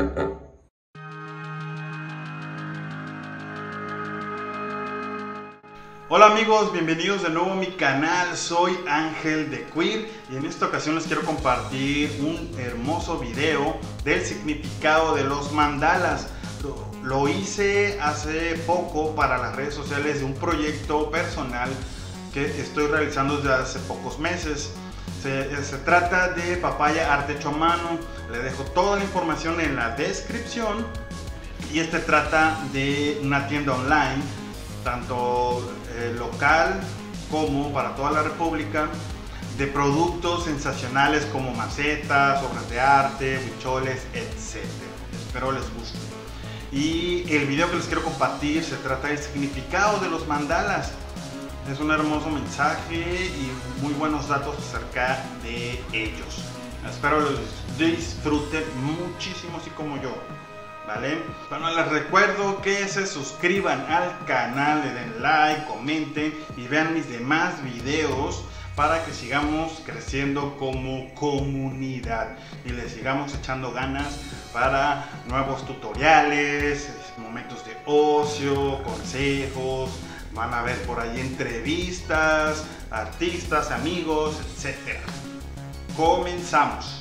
Hola amigos, bienvenidos de nuevo a mi canal. Soy Ángel de Queer y en esta ocasión les quiero compartir un hermoso video del significado de los mandalas. Lo hice hace poco para las redes sociales de un proyecto personal que estoy realizando desde hace pocos meses. Se trata de Papaya Arte Hecho a Mano. Le dejo toda la información en la descripción. Y trata de una tienda online, tanto local como para toda la república, de productos sensacionales como macetas, obras de arte, huicholes, etc. Espero les guste. Y el video que les quiero compartir se trata del significado de los mandalas. Es un hermoso mensaje y muy buenos datos acerca de ellos. Espero los disfruten muchísimo, así como yo. ¿Vale? Bueno, les recuerdo que se suscriban al canal, le den like, comenten y vean mis demás videos para que sigamos creciendo como comunidad y le sigamos echando ganas para nuevos tutoriales, momentos de ocio, consejos. Van a ver por ahí entrevistas, artistas, amigos, etc. Comenzamos.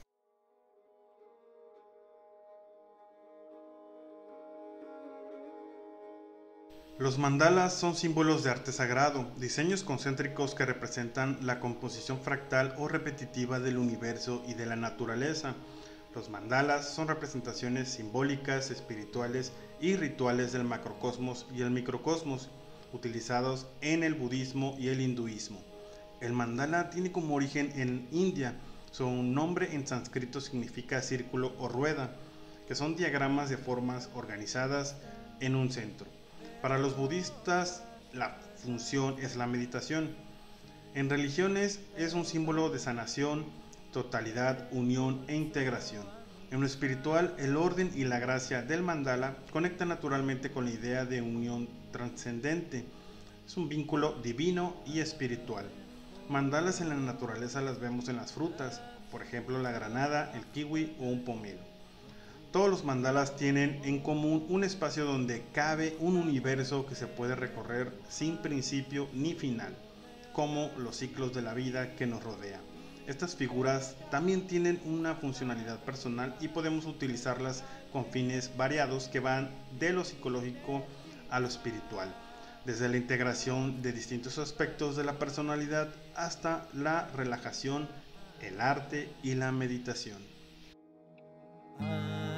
Los mandalas son símbolos de arte sagrado, diseños concéntricos que representan la composición fractal o repetitiva del universo y de la naturaleza. Los mandalas son representaciones simbólicas, espirituales y rituales del macrocosmos y el microcosmos, utilizados en el budismo y el hinduismo. El mandala tiene como origen en India. Su nombre en sánscrito significa círculo o rueda, que son diagramas de formas organizadas en un centro. Para los budistas, la función es la meditación. En religiones es un símbolo de sanación, totalidad, unión e integración. En lo espiritual, el orden y la gracia del mandala conectan naturalmente con la idea de unión trascendente. Es un vínculo divino y espiritual. Mandalas en la naturaleza las vemos en las frutas, por ejemplo la granada, el kiwi o un pomelo. Todos los mandalas tienen en común un espacio donde cabe un universo que se puede recorrer sin principio ni final, como los ciclos de la vida que nos rodea. Estas figuras también tienen una funcionalidad personal y podemos utilizarlas con fines variados que van de lo psicológico a lo espiritual, desde la integración de distintos aspectos de la personalidad hasta la relajación, el arte y la meditación.